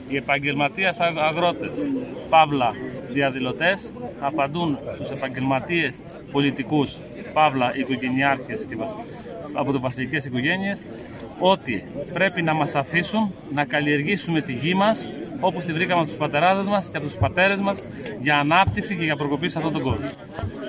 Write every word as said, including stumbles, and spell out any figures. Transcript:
οι επαγγελματίες αγρότες, παύλα διαδηλωτές, απαντούν στους επαγγελματίες πολιτικούς, παύλα οικογενειάρχες και από τις βασιλικές οικογένειες, ότι πρέπει να μας αφήσουν να καλλιεργήσουμε τη γη μας όπως τη βρήκαμε από τους πατεράδες μας και από τους πατέρες μας για ανάπτυξη και για προκοπή σε αυτόν τον κόσμο.